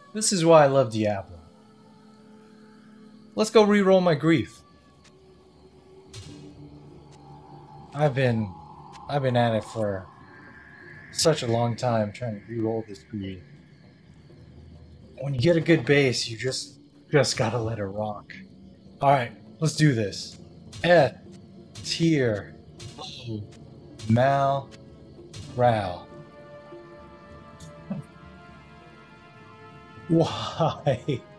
This is why I love Diablo. Let's go re-roll my grief. I've been at it for such a long time trying to re-roll this grief. When you get a good base, you just gotta let it rock. Alright, let's do this. Tier Mal Row. Why?